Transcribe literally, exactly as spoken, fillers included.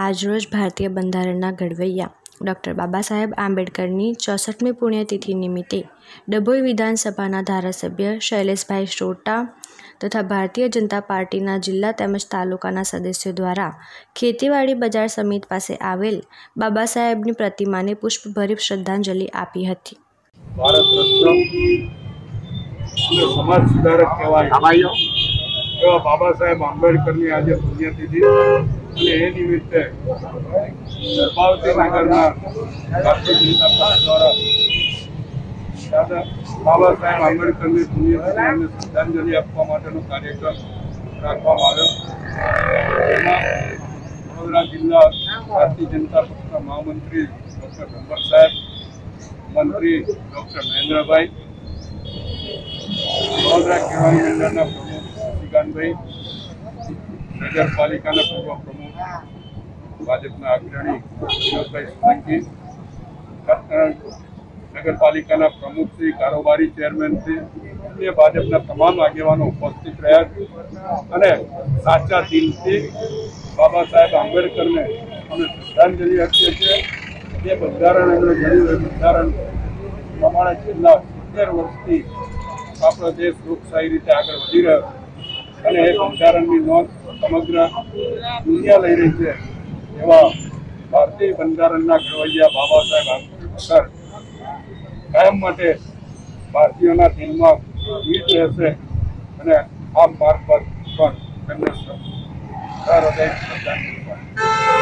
આજરોજ ભારતીય બંધારણના ઘડવૈયા ડૉક્ટર બાબા સાહેબ આંબેડકરની ચોસઠમી પુણ્યતિથિ નિમિત્તે ડભોઈ વિધાનસભાના ધારાસભ્ય શૈલેષભાઈ સોટા તથા ભારતીય જનતા પાર્ટીના જિલ્લા તેમજ તાલુકાના સદસ્યો દ્વારા ખેતીવાડી બજાર સમિતિ પાસે આવેલ બાબા સાહેબની પ્રતિમાને પુષ્પભરી શ્રદ્ધાંજલિ આપી હતી. ભારત રત્ન સમાજ સુધારક કહેવાય એવા બાબા સાહેબ આંબેડકરની આજે પુણ્યતિથિ અને એ નિમિત્તે ગર્ભાવતી નગરના ભારતીય જનતા પાર્ટી દ્વારા દાદા બાબા સાહેબ આંબેડકરની પુણ્યતિથિને શ્રદ્ધાંજલિ આપવા માટેનો કાર્યક્રમ રાખવામાં આવ્યો. એમાં વડોદરા જિલ્લા ભારતીય જનતા પક્ષના મહામંત્રી ડૉક્ટર ગંબર સાહેબ, મંત્રી ડૉક્ટર મહેન્દ્રભાઈ, વડોદરા કેળવણી મંડળના પ્રમુખ શ્રીકાંતભાઈ, નગરપાલિકાના પૂર્વ પ્રમુખ ભાજપના અગ્રણી વિનોદભાઈ સોલંકી, નગરપાલિકાના પ્રમુખ શ્રી, કારોબારી ચેરમેન શ્રી એ ભાજપના તમામ આગેવાનો ઉપસ્થિત રહ્યા અને સાચા દિલથી બાબા સાહેબ આંબેડકરને અમે શ્રદ્ધાંજલિ આપીએ છીએ. જે બંધારણ એમણે ઘડ્યું એ બંધારણ પ્રમાણે છેલ્લા સિત્તેર વર્ષથી આપણો દેશ લોકશાહી રીતે આગળ વધી રહ્યો અને એ બંધારણની નોંધ સમગ્ર દુનિયા લઈ રહી છે. એવા ભારતીય બંધારણના ઘડવૈયા બાબા સાહેબ આંબેડકર કાયમ માટે ભારતીયોના દિલમાં ગીત રહેશે અને આ માર્ગ પર પણ એમને હૃદય શ્રદ્ધાંજલિ.